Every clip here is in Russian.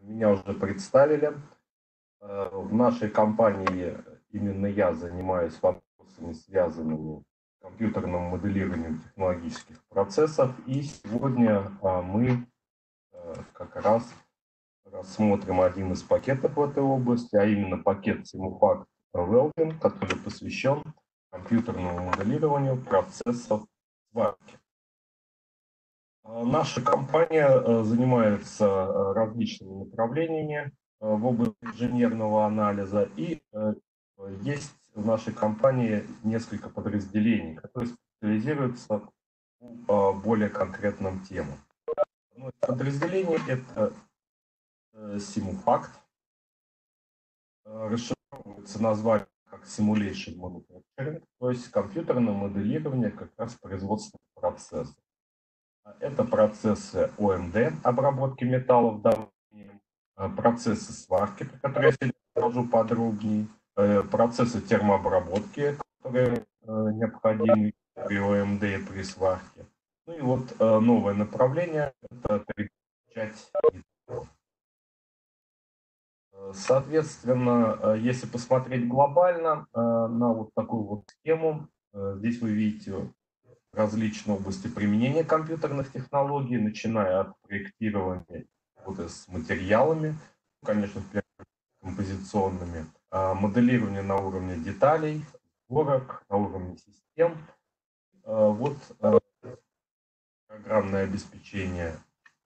Меня уже представили. В нашей компании именно я занимаюсь вопросами, связанными с компьютерным моделированием технологических процессов. И сегодня мы как раз рассмотрим один из пакетов в этой области, а именно пакет Simufact Welding, который посвящен компьютерному моделированию процессов сварки. Наша компания занимается различными направлениями в области инженерного анализа, и есть в нашей компании несколько подразделений, которые специализируются по более конкретным темам. Одно из подразделений – это Simufact, расшифровывается название как Simulation Manufacturing, то есть компьютерное моделирование как раз производственных процессов. Это процессы ОМД, обработки металлов давлением, процессы сварки, про которые я сегодня расскажу подробнее, процессы термообработки, которые необходимы при ОМД и при сварке. Ну и вот новое направление – это переключать. Соответственно, если посмотреть глобально на вот такую вот схему, здесь вы видите различные области применения компьютерных технологий, начиная от проектирования с материалами, конечно, композиционными, моделирование на уровне деталей, сборок, на уровне систем, программное обеспечение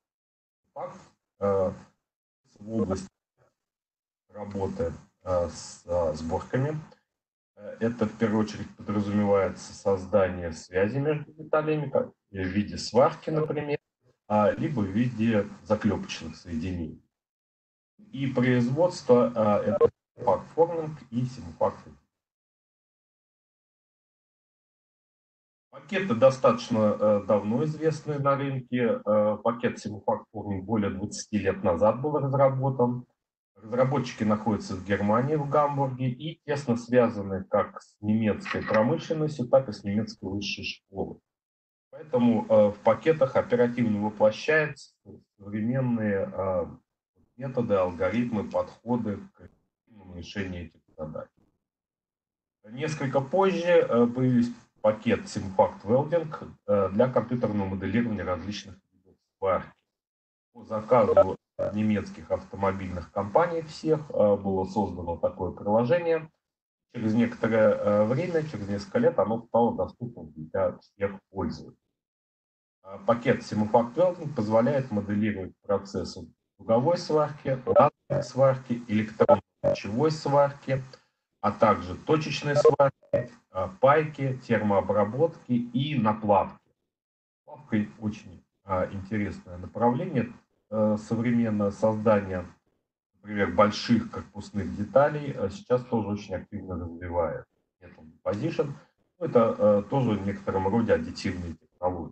в области работы с сборками. Это в первую очередь подразумевается создание связи между деталями, как в виде сварки, например, либо в виде заклепочных соединений. И производство это пакформинг и симфакт. Пакеты достаточно давно известны на рынке. Пакет Simufact более 20 лет назад был разработан. Разработчики находятся в Германии, в Гамбурге, и тесно связаны как с немецкой промышленностью, так и с немецкой высшей школой. Поэтому в пакетах оперативно воплощаются современные методы, алгоритмы, подходы к решению этих задач. Несколько позже появился пакет Simufact Welding для компьютерного моделирования различных видов сварки. По заказу немецких автомобильных компаний всех было создано такое приложение. Через некоторое время, через несколько лет, оно стало доступным для всех пользователей. Пакет Simufact Welding позволяет моделировать процессы круговой сварки, лазерной сварки, электронно-лучевой сварки, а также точечной сварки, пайки, термообработки и наплавки. Наплавка очень интересное направление. Современное создание, например, больших корпусных деталей сейчас тоже очень активно развивает. Metal Deposition. Это тоже в некотором роде аддитивные технологии.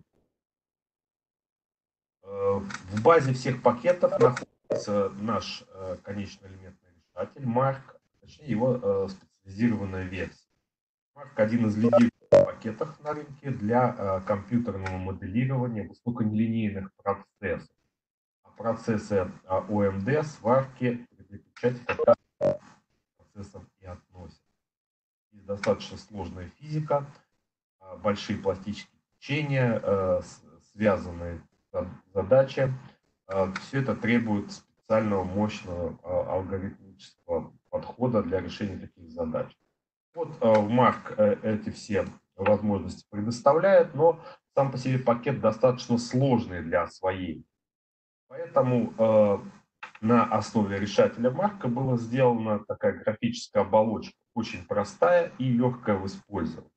В базе всех пакетов находится наш конечный элементный решатель Марк, точнее его специализированная версия. Марк один из лидирующих пакетов на рынке для компьютерного моделирования высоконелинейных процессов. Процессы ОМД, сварки, печати как раз процессов и относят. Здесь достаточно сложная физика, большие пластические течения, связанные задачи. Все это требует специального мощного алгоритмического подхода для решения таких задач. Вот Марк эти все возможности предоставляет, но сам по себе пакет достаточно сложный для освоения. Поэтому на основе решателя Марка была сделана такая графическая оболочка, очень простая и легкая в использовании.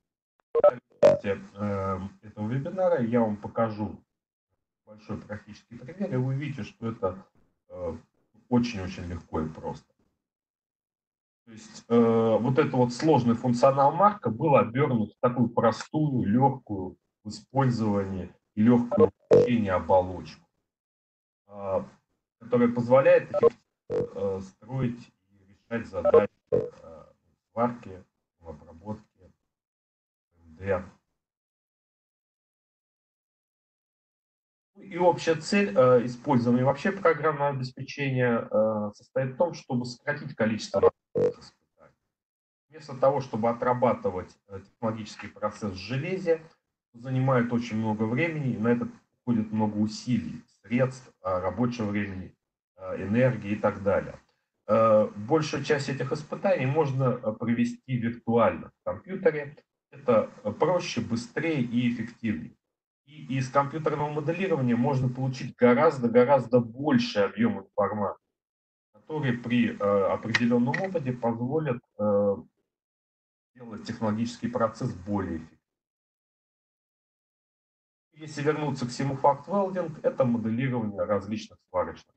Этого вебинара я вам покажу большой практический пример, и вы увидите, что это очень-очень легко и просто. То есть вот этот вот сложный функционал Марка был обернут в такую простую, легкую в использовании и легкую в обучении оболочку, которая позволяет строить и решать задачи сварки, обработки, МД. И общая цель использования вообще программного обеспечения состоит в том, чтобы сократить количество испытаний. Вместо того, чтобы отрабатывать технологический процесс в железе, занимает очень много времени, и на это уходит много усилий, средств, рабочего времени, энергии и так далее. Большую часть этих испытаний можно провести виртуально в компьютере. Это проще, быстрее и эффективнее. И из компьютерного моделирования можно получить гораздо больший объем информации, который при определенном опыте позволит сделать технологический процесс более эффективным. Если вернуться к Simufact Welding, это моделирование различных сварочных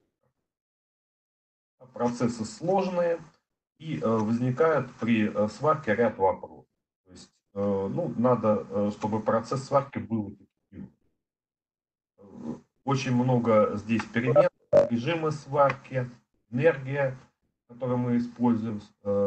процессы сложные, и возникает при сварке ряд вопросов. То есть, ну, надо, чтобы процесс сварки был эффективным. Очень много здесь перемен, режимы сварки, энергия, которую мы используем,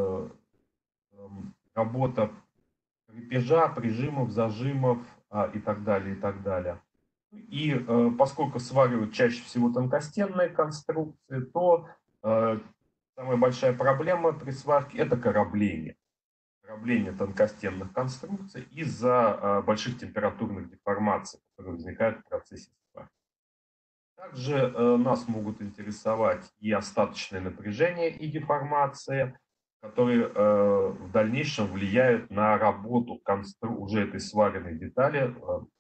работа крепежа, прижимов, зажимов и так далее, и так далее. И поскольку сваривают чаще всего тонкостенные конструкции, то самая большая проблема при сварке – это корабление. Корабление тонкостенных конструкций из-за больших температурных деформаций, которые возникают в процессе сварки. Также нас могут интересовать и остаточное напряжение, и деформация, которые в дальнейшем влияют на работу уже этой сваренной детали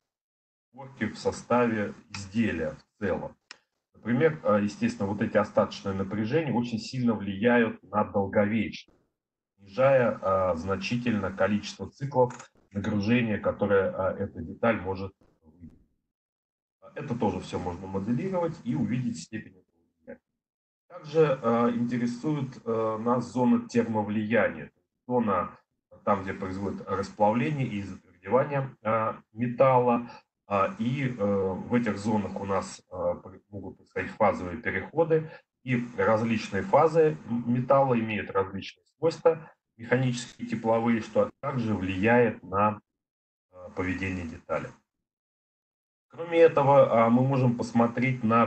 в составе изделия в целом. Например, естественно, вот эти остаточные напряжения очень сильно влияют на долговечность, снижая значительно количество циклов нагружения, которое эта деталь может выдержать. Это тоже все можно моделировать и увидеть степень этого влияния. Также интересует нас зона термовлияния, зона там, где происходит расплавление и затвердевание металла. И в этих зонах у нас могут происходить фазовые переходы, и различные фазы металла имеют различные свойства, механические, тепловые, что также влияет на поведение детали. Кроме этого, мы можем посмотреть на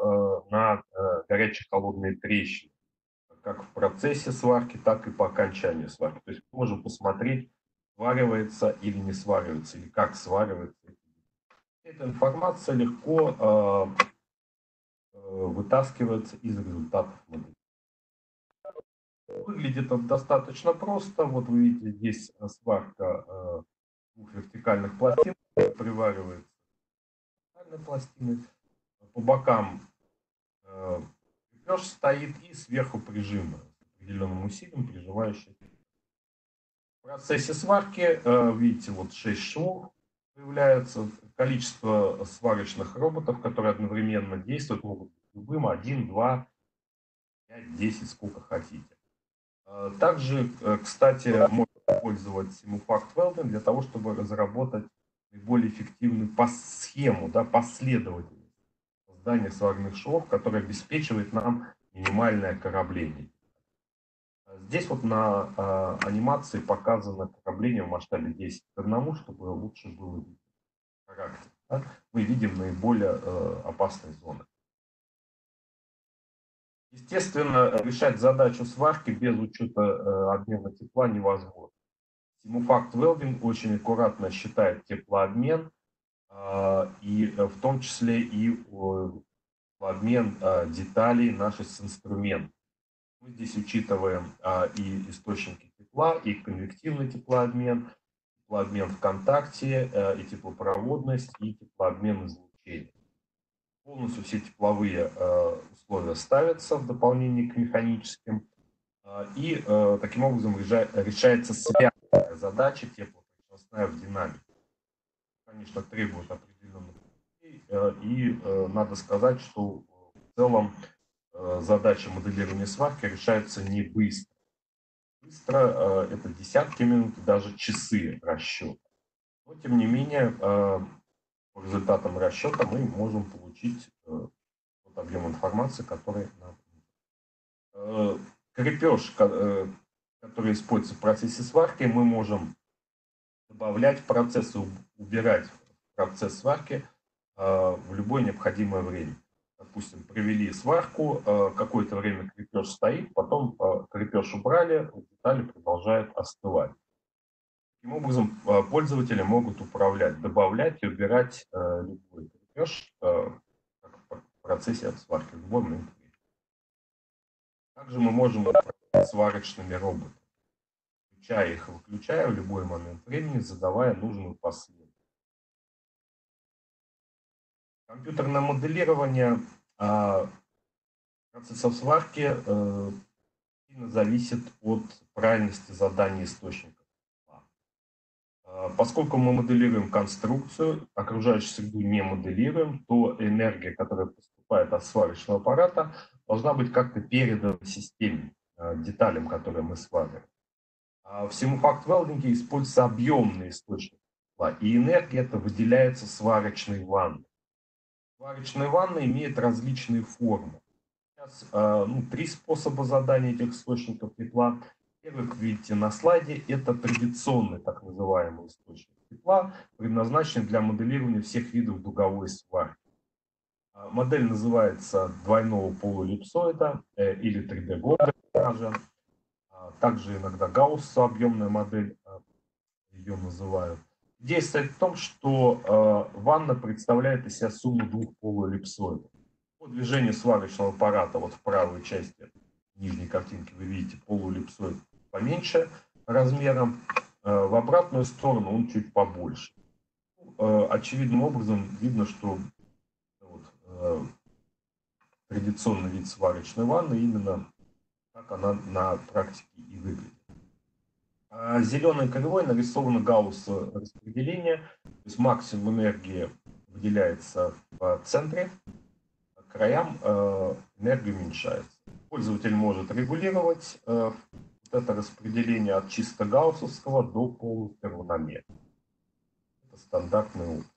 горячие холодные трещины, как в процессе сварки, так и по окончанию сварки. То есть мы можем посмотреть, сваривается или не сваривается, или как сваривается. Эта информация легко вытаскивается из результатов модели. Выглядит это достаточно просто. Вот вы видите, здесь сварка двух вертикальных пластин, приваривается пластины. По бокам крепеж стоит и сверху прижимы с определенным усилием, прижимающие. В процессе сварки, видите, вот 6 швов появляется. Количество сварочных роботов, которые одновременно действуют, могут быть любым: 1, 2, 5, 10, сколько хотите. Также, кстати, можно использовать Simufact Welding для того, чтобы разработать наиболее эффективную схему, да, последовательность создания сварных швов, которая обеспечивает нам минимальное корабление. Здесь вот на анимации показано корабление в масштабе 10:1, чтобы лучше было видеть характер. Да? Мы видим наиболее опасные зоны. Естественно, решать задачу сварки без учета обмена тепла невозможно. Simufact Welding очень аккуратно считает теплообмен, и в том числе и обмен деталей наших с инструментом. Мы здесь учитываем и источники тепла, и конвективный теплообмен, теплообмен в контакте, и теплопроводность, и теплообмен излучения. Полностью все тепловые условия ставятся в дополнение к механическим, и таким образом решается связанная задача теплопречностная в динамике. Конечно, требует определенных усилий, и надо сказать, что в целом задача моделирования сварки решается не быстро. Быстро это десятки минут, даже часы расчета. Но, тем не менее, по результатам расчета мы можем получить тот объем информации, который нам нужен. Крепеж, который используется в процессе сварки, мы можем добавлять в процесс и убирать в процесс сварки в любое необходимое время. Допустим, провели сварку, какое-то время крепеж стоит, потом крепеж убрали, детали продолжают остывать. Таким образом, пользователи могут управлять, добавлять и убирать любой крепеж в процессе сварки в любой момент. Также мы можем управлять сварочными роботами, включая их и выключая в любой момент времени, задавая нужную последовательность. Компьютерное моделирование процессов сварки сильно зависит от правильности задания источника. Поскольку мы моделируем конструкцию, окружающую среду не моделируем, то энергия, которая поступает от сварочного аппарата, должна быть как-то передана системе, деталям, которые мы свариваем. В симулфакт-велдинге используется объемный источник тепла, и энергия эта выделяется сварочной ванной. Сварочная ванна имеет различные формы. Сейчас 3 способа задания этих источников тепла. Первый, как видите на слайде, это традиционный так называемый источник тепла, предназначенный для моделирования всех видов дуговой сварки. Модель называется двойного полуэллипсоида или 3D-гонга. Также иногда Гаусса объемная модель ее называют. Идея состоит в том, что ванна представляет из себя сумму двух полуэллипсоидов. По движению сварочного аппарата вот в правой части нижней картинки вы видите полуэллипсоид поменьше размером, в обратную сторону он чуть побольше. Очевидным образом видно, что традиционный вид сварочной ванны именно так она на практике и выглядит. Зеленой кривой нарисовано Гаусса распределение, то есть максимум энергии выделяется в центре, к краям энергия уменьшается. Пользователь может регулировать это распределение от чисто гауссовского до полутермонометра. Это стандартная опция.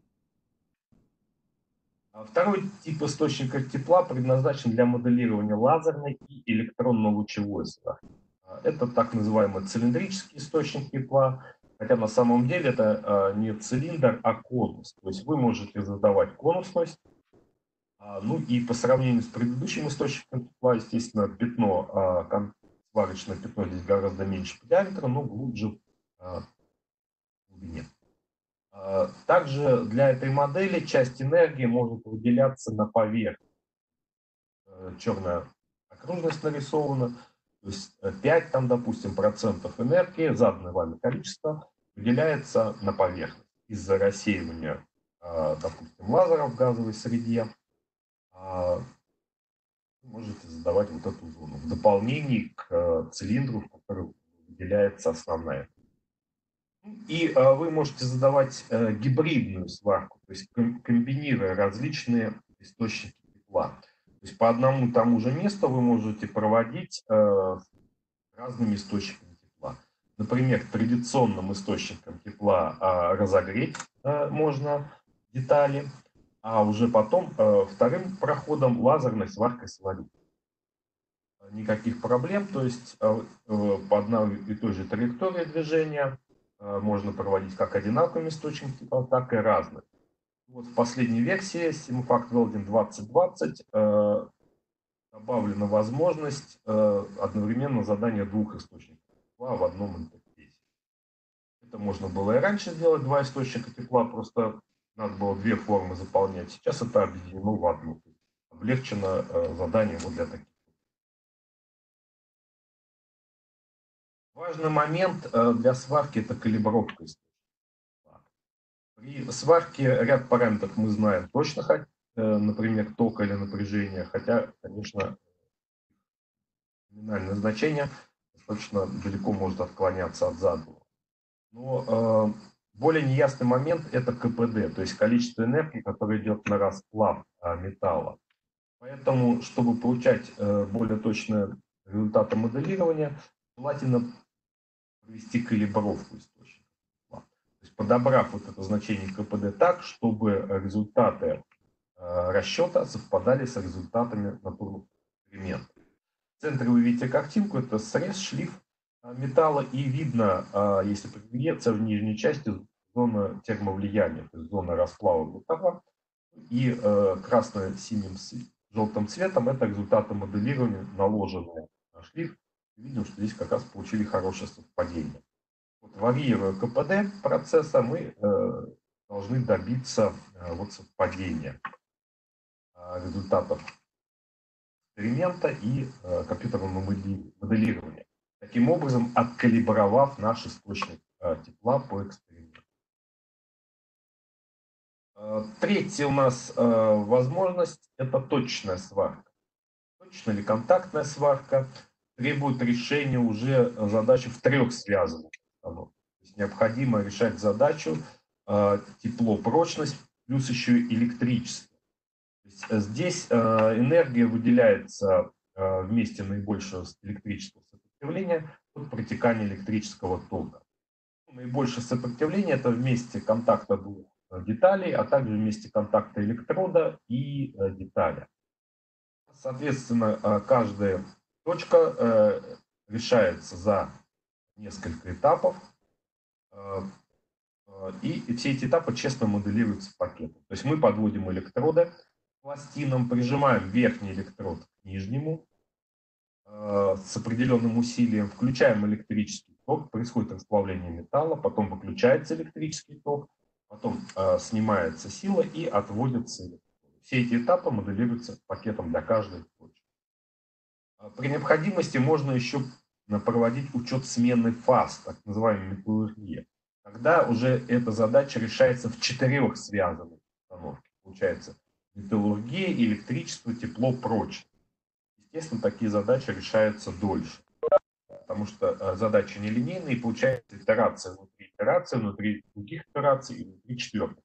Второй тип источника тепла предназначен для моделирования лазерной и электронно-лучевой сварки. Это так называемый цилиндрический источник тепла, хотя на самом деле это не цилиндр, а конус. То есть вы можете задавать конусность, ну и по сравнению с предыдущим источником тепла, естественно, пятно, сварочное пятно здесь гораздо меньше по диаметру, но глубже в глубине. Также для этой модели часть энергии может выделяться на поверхность. Черная окружность нарисована, то есть 5, там, допустим, процентов энергии, заданное вами количество, выделяется на поверхность из-за рассеивания, допустим, лазеров в газовой среде. Вы можете задавать вот эту зону в дополнение к цилиндру, в который выделяется основная. И вы можете задавать гибридную сварку, то есть комбинируя различные источники тепла. То есть по одному и тому же месту вы можете проводить разными источниками тепла. Например, традиционным источником тепла разогреть можно детали, а уже потом вторым проходом лазерной сваркой сварить. Никаких проблем, то есть по одной и той же траектории движения можно проводить как одинаковыми источниками тепла, так и разные. Вот в последней версии Simulfacт Welding 2020 добавлена возможность одновременно задания двух источников тепла в одном интерфейсе. Это можно было и раньше сделать, два источника тепла, просто надо было две формы заполнять. Сейчас это объединено в одну. Облегчено задание вот для таких. Важный момент для сварки – это калибровка источника. При сварке ряд параметров мы знаем точно, например, тока или напряжения, хотя, конечно, номинальное значение достаточно далеко может отклоняться от заданного. Но более неясный момент – это КПД, то есть количество энергии, которое идет на расплав металла. Поэтому, чтобы получать более точные результаты моделирования, желательно провести калибровку источника. То есть подобрав вот это значение КПД так, чтобы результаты расчета совпадали с результатами натурных экспериментов. В центре вы видите картинку, это срез, шлиф металла, и видно, если приглядеться в нижней части, зона термовлияния, то есть зона расплава металла. И красно-синим, желтым цветом это результаты моделирования, наложенные на шлиф. Видим, что здесь как раз получили хорошее совпадение. Вот, варьируя КПД процесса, мы должны добиться вот совпадения результатов эксперимента и компьютерного моделирования. Таким образом, откалибровав наш источник тепла по эксперименту. Третья у нас возможность – это точная сварка. Точная или контактная сварка требует решения уже задачи в трехсвязанных установках. То есть необходимо решать задачу тепло, прочность, плюс еще и электричество. То есть здесь энергия выделяется в месте наибольшего электрического сопротивления от протекания электрического тока. Наибольшее сопротивление – это в месте контакта двух деталей, а также в месте контакта электрода и детали. Соответственно, каждая точка решается за несколько этапов, и все эти этапы честно моделируются пакетом. То есть мы подводим электроды к пластинам, прижимаем верхний электрод к нижнему с определенным усилием, включаем электрический ток, происходит расплавление металла, потом выключается электрический ток, потом снимается сила и отводится электрод. Все эти этапы моделируются пакетом для каждой точки. При необходимости можно еще проводить учет смены фаз, так называемая металлургия. Когда уже эта задача решается в четырехсвязанной установке. Получается металлургия, электричество, тепло, прочее. Естественно, такие задачи решаются дольше, потому что задачи нелинейные, и получается итерация внутри других итераций и внутри четвертой.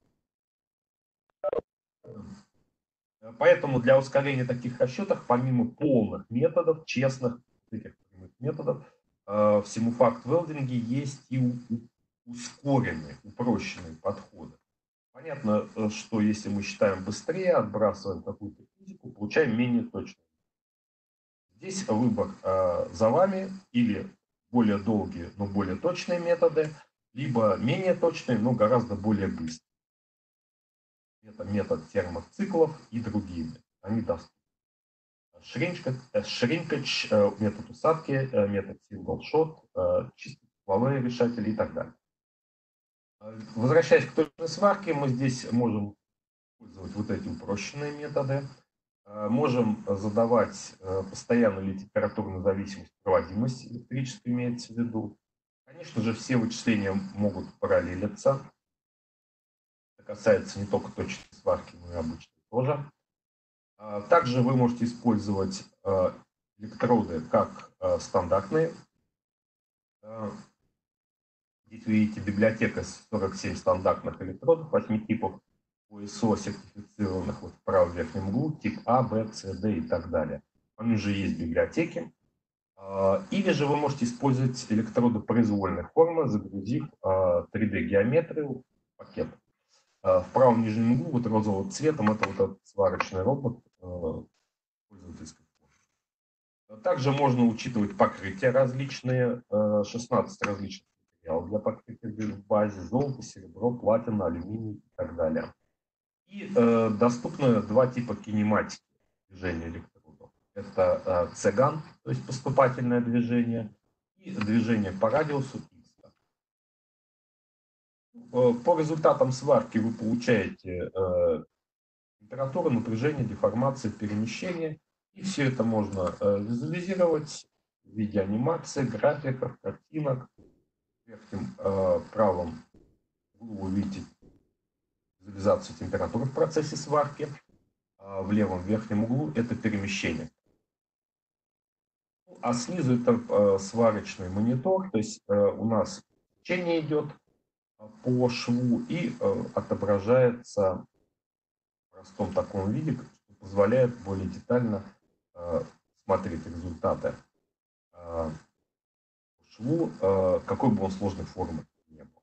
Поэтому для ускорения таких расчетов, помимо полных методов, честных этих методов, в симулфакт-велдинге есть и ускоренные, упрощенные подходы. Понятно, что если мы считаем быстрее, отбрасываем какую-то физику, получаем менее точно. Здесь выбор за вами, или более долгие, но более точные методы, либо менее точные, но гораздо более быстрые. Это метод термоциклов и другие. Они доступны. Шринкач, метод усадки, метод сингл-шот, чисто тепловые решатели и так далее. Возвращаясь к точной сварке, мы здесь можем использовать вот эти упрощенные методы. Можем задавать постоянную или температурную зависимость, проводимость электрической имеется в виду. Конечно же, все вычисления могут параллелиться. Это касается не только точной сварки, но и обычной тоже. Также вы можете использовать электроды как стандартные. Здесь вы видите библиотека с 47 стандартных электродов 8 типов ОСО сертифицированных вот в правом верхнем углу, тип А, Б, С, Д и так далее. Они уже есть в библиотеке. Или же вы можете использовать электроды произвольной формы, загрузив 3D-геометрию в пакет. В правом нижнем углу вот розовым цветом это вот этот сварочный робот пользовательской формы. Также можно учитывать покрытия различные, 16 различных материалов для покрытия в базе: золото, серебро, платина, алюминий и так далее. И доступны два типа кинематики движения электродов. Это цеган, то есть поступательное движение, и движение по радиусу X. По результатам сварки вы получаете температуру, напряжение, деформацию, перемещение. И все это можно визуализировать в виде анимации, графиков, картинок. В верхнем правом углу вы видите визуализацию температуры в процессе сварки. В левом верхнем углу это перемещение. А снизу это сварочный монитор, то есть у нас течение идет по шву и отображается в простом таком виде, что позволяет более детально смотреть результаты по шву, какой бы он сложной формы ни был.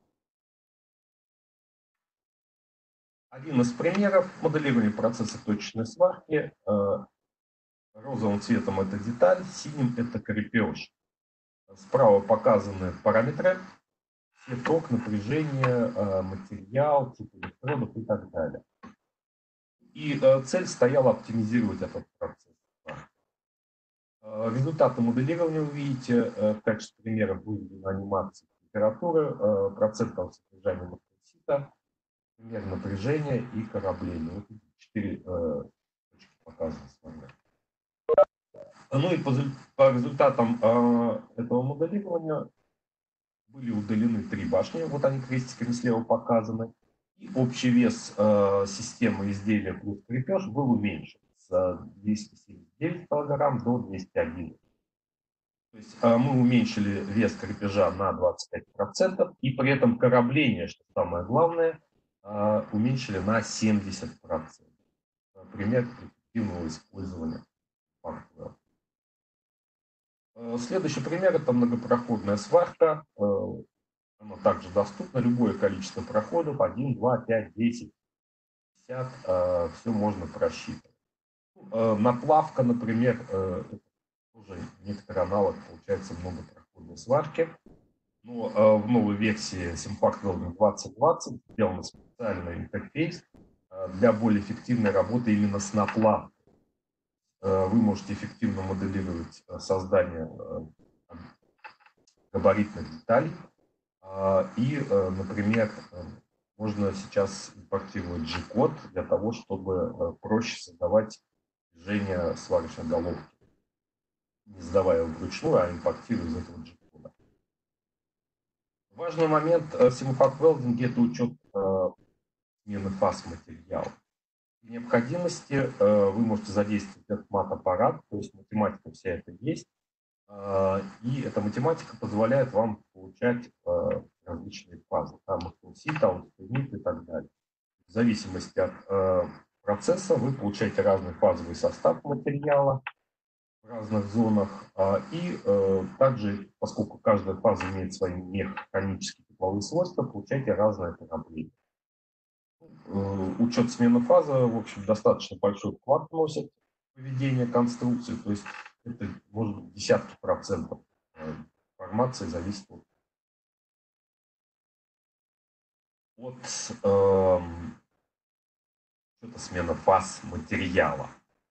Один из примеров моделирования процесса точечной сварки. Розовым цветом это деталь, синим это крепеж. Справа показаны параметры: все ток, напряжение, материал, тип электродов и так далее. И цель стояла оптимизировать этот процесс. Результаты моделирования вы видите. В качестве примера выведена анимация температуры, процентов содержания мастер-сита, пример напряжения и корабления. Вот эти 4 точки показаны с вами. Ну и по результатам этого моделирования были удалены 3 башни, вот они крестиками слева показаны, и общий вес системы изделия плюс крепеж был уменьшен с 279 кг до 201. То есть мы уменьшили вес крепежа на 25%, и при этом корабление, что самое главное, уменьшили на 70%. Пример эффективного использования фактора. Следующий пример – это многопроходная сварка. Она также доступна, любое количество проходов, 1, 2, 5, 10, 50, все можно просчитывать. Наплавка, например, это тоже некоторый аналог, получается, многопроходной сварки. Но в новой версии Simpact Welding 2020 сделан специальный интерфейс для более эффективной работы именно с наплавкой. Вы можете эффективно моделировать создание габаритных деталей. И, например, можно сейчас импортировать G-код для того, чтобы проще создавать движение сварочной головки, не сдавая его вручную, а импортируя из этого G-кода. Важный момент в Simpact Welding – это учет смены фаз материала. При необходимости вы можете задействовать этот мат-аппарат, то есть математика вся это есть, и эта математика позволяет вам получать различные фазы, там там и так далее. В зависимости от процесса вы получаете разный фазовый состав материала в разных зонах, и также, поскольку каждая фаза имеет свои механические тепловые свойства, получаете разное корабление. Учет смены фазы, в общем, достаточно большой вклад вносит в поведение конструкции, то есть это может быть десятки процентов информации зависит от смена фаз материала.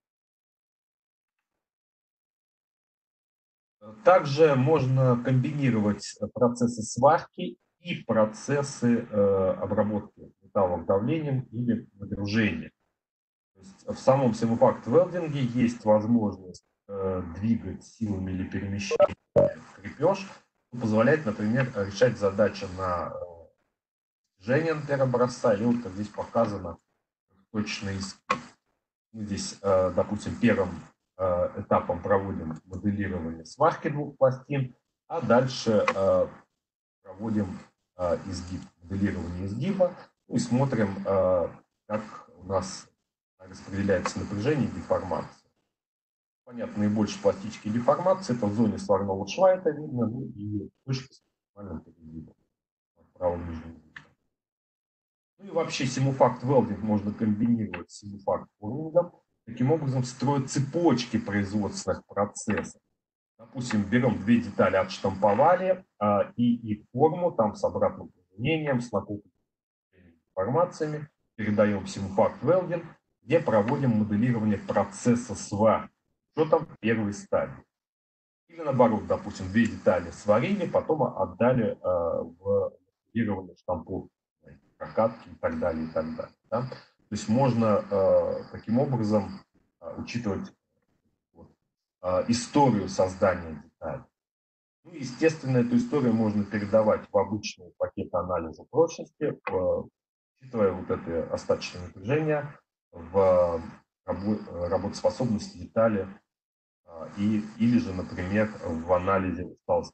Также можно комбинировать процессы сварки и процессы обработки металлов давлением или нагружения. То есть в самом Simpact Welding есть возможность двигать силами или перемещать крепеж, что позволяет, например, решать задачи на движение для образца, или вот как здесь показано точный эскиз. Мы здесь, допустим, первым этапом проводим моделирование сварки двух пластин, а дальше проводим изгиб, моделирование изгиба, и смотрим, как у нас распределяется напряжение и деформация. Понятно, наибольшие пластические деформации это в зоне сварного шва, это видно, ну и точки с максимальным перегибом в правом нижнем углу. Ну и вообще Simpact Welding можно комбинировать с Simpact Forming. Таким образом строят цепочки производственных процессов. Допустим, берем две детали, отштамповали, и их форму там с обратным применением, с накопленными информациями передаем в Simpact Welding, где проводим моделирование процесса сварки, что там в первой стадии. Или наоборот, допустим, две детали сварили, потом отдали в моделирование штамповки, прокатки и так далее, и так далее. Да? То есть можно таким образом учитывать историю создания деталей. Ну, естественно, эту историю можно передавать в обычные пакеты анализа прочности, учитывая вот это остаточное напряжение в работоспособности детали или же, например, в анализе усталости.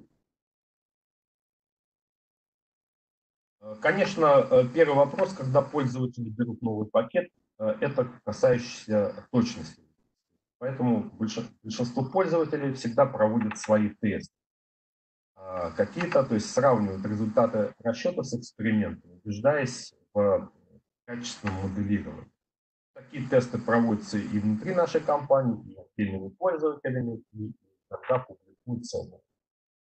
Конечно, первый вопрос, когда пользователи берут новый пакет, это касающийся точности. Поэтому большинство пользователей всегда проводят свои тесты. Какие-то, то есть сравнивают результаты расчета с экспериментом, убеждаясь в качественном моделировании. Такие тесты проводятся и внутри нашей компании, и отдельными пользователями, и иногда публикуются на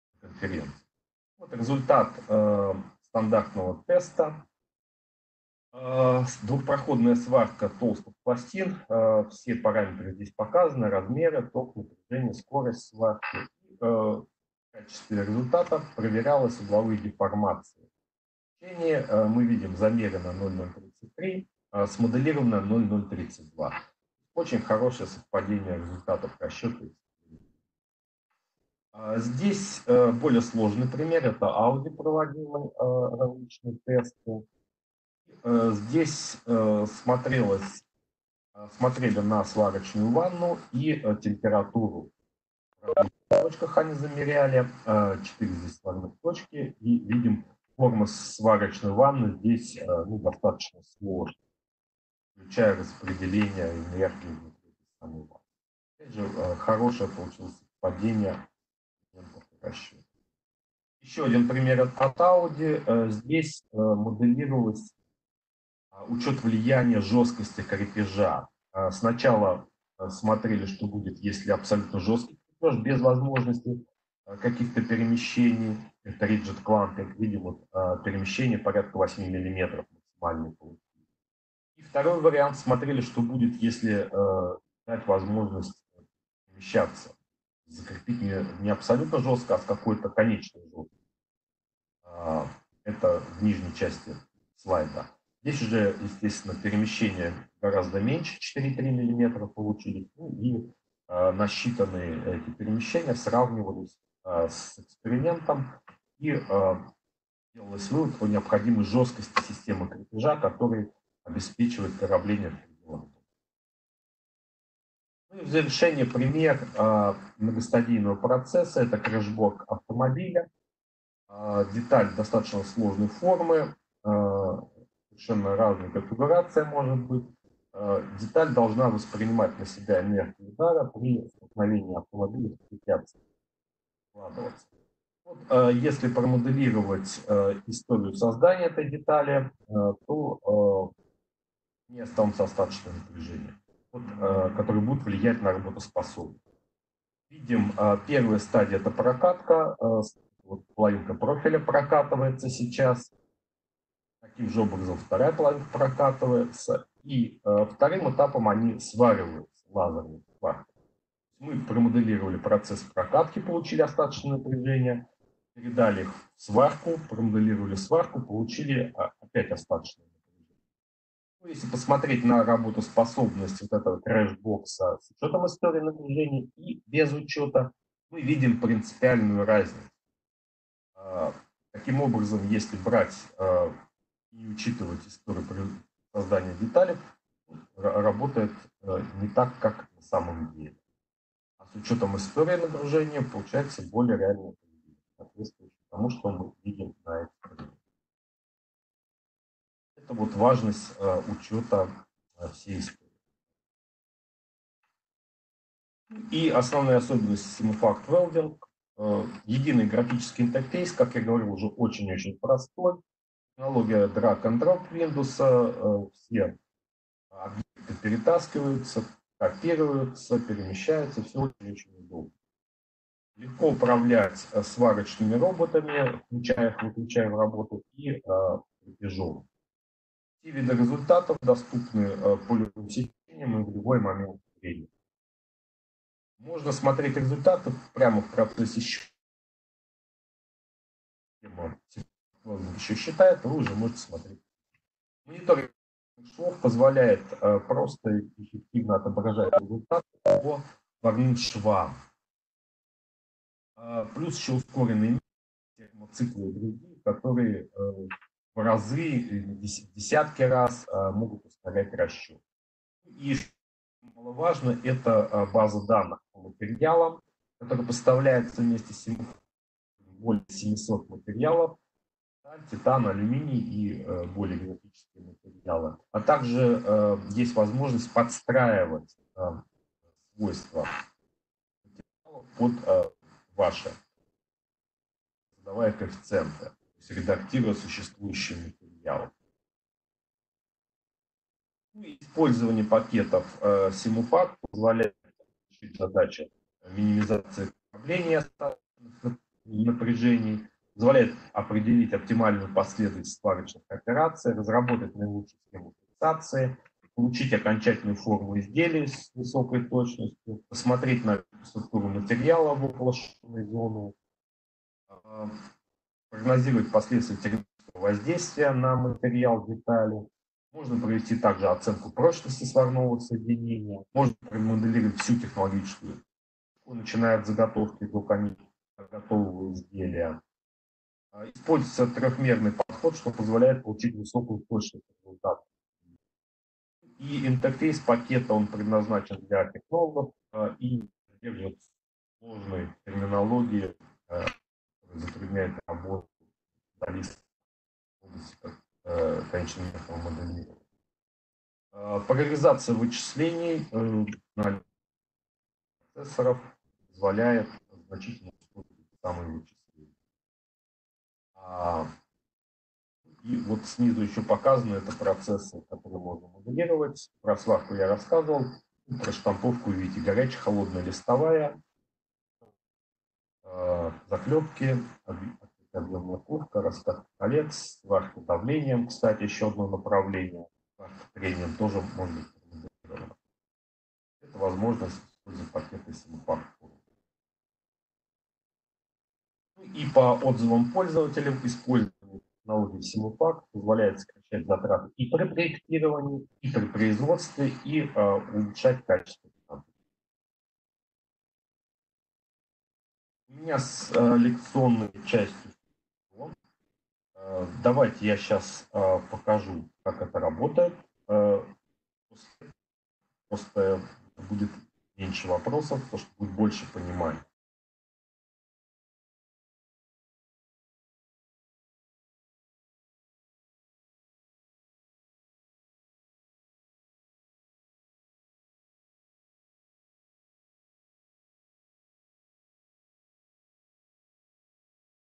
конференции. Вот результат стандартного теста. Двухпроходная сварка толстых пластин. Все параметры здесь показаны: размеры, ток, напряжение, скорость сварки. В качестве результата проверялась угловые деформации. Мы видим замерено 0,033, смоделировано 0,032. Очень хорошее совпадение результатов расчета. Здесь более сложный пример. Это Audi проводимый различные тесты. Здесь смотрели на сварочную ванну и температуру. В точках они замеряли, 4 здесь сварных точки, и видим, форма сварочной ванны здесь достаточно сложная, включая распределение энергии внутри самой ванны. Опять же, хорошее получилось совпадение расчета. Еще один пример от Audi. Здесь моделировалось учет влияния жесткости крепежа. Сначала смотрели, что будет, если абсолютно жесткий крепеж, без возможности каких-то перемещений. Это rigid clamping. Видим, перемещение порядка 8 мм максимальный получили. И второй вариант, смотрели, что будет, если дать возможность перемещаться. Закрепить не абсолютно жестко, а с какой-то конечной жесткостью. Это в нижней части слайда. Здесь уже, естественно, перемещение гораздо меньше, 4,3 мм получились. И насчитанные эти перемещения сравнивались с экспериментом. И делалось вывод о необходимой жесткости системы крепежа, который обеспечивает корабление в пределах. Ну и в завершение пример многостадийного процесса. Это крэшбок автомобиля. Деталь достаточно сложной формы, совершенно разная конфигурация может быть. Деталь должна воспринимать на себя энергию удара при столкновении автомобиля с препятствием. Если промоделировать историю создания этой детали, то не останется остаточное напряжение, которое будет влиять на работоспособность. Видим, первая стадия – это прокатка. Половинка профиля прокатывается сейчас. Таким же образом вторая половинка прокатывается. И вторым этапом они свариваются лазерной сваркой. Мы промоделировали процесс прокатки, получили остаточное напряжение, передали их в сварку, промоделировали сварку, получили опять остаточное напряжение. Если посмотреть на работоспособность этого крэшбокса с учетом истории напряжения и без учета, мы видим принципиальную разницу. Таким образом, если брать и учитывать историю создания деталей, работает не так, как на самом деле. А с учетом истории нагружения получается более реальное поведение, соответствующее тому, что мы видим на эксперименте. Это важность учета всей истории. И основная особенность Simufact Welding – единый графический интерфейс, как я говорил, уже очень-очень простой. Технология drag and drop Windows, все объекты перетаскиваются, копируются, перемещаются, все очень-очень удобно. Легко управлять сварочными роботами, включая их, выключая в работу, и крепежом. Все виды результатов доступны по любым сечениям и в любой момент времени. Можно смотреть результаты прямо в процессе счета. Еще считает, вы уже можете смотреть. Мониторинг швов позволяет просто и эффективно отображать результаты по варным швам. Плюс еще ускоренные термоциклы и другие, которые в разы, десятки раз могут ускорять расчет. И что немаловажно, это база данных по материалам, которая поставляется вместе с более 700 материалов: титан, алюминий и более графические материалы. А также есть возможность подстраивать свойства под ваши, задавая коэффициенты, то есть редактируя существующие материалы. Использование пакетов Simufact позволяет решить задачи минимизации накопления напряжений позволяет определить оптимальную последовательность сварочных операций, разработать наилучшую схему фиксации, получить окончательную форму изделия с высокой точностью, посмотреть на структуру материала в ополощенной зоне, прогнозировать последствия термического воздействия на материал детали. Можно провести также оценку прочности сварного соединения, можно промоделировать всю технологическую, начиная от заготовки до готового изделия. Используется трехмерный подход, что позволяет получить высокую точность результата. И интерфейс пакета, он предназначен для технологов и содержит сложной терминологии, затрудняет работу специалистов в области конечного моделирования. Параллелизация вычислений процессоров позволяет значительно ускорить самые вычисления. И вот снизу еще показаны это процессы, которые можно моделировать. Про сварку я рассказывал. Про штамповку видите горячая, холодная, листовая, заклепки, объемная ковка, раскатка колец, сварка давлением. Кстати, еще одно направление. Сварка трением тоже может быть моделировано. Это возможность использовать пакеты Simulfactor. И по отзывам пользователей использование технологии Simulfactor позволяет сокращать затраты и при проектировании, и при производстве, и улучшать качество. У меня с лекционной частью. Давайте я сейчас покажу, как это работает. Просто будет меньше вопросов, потому что будет больше понимания.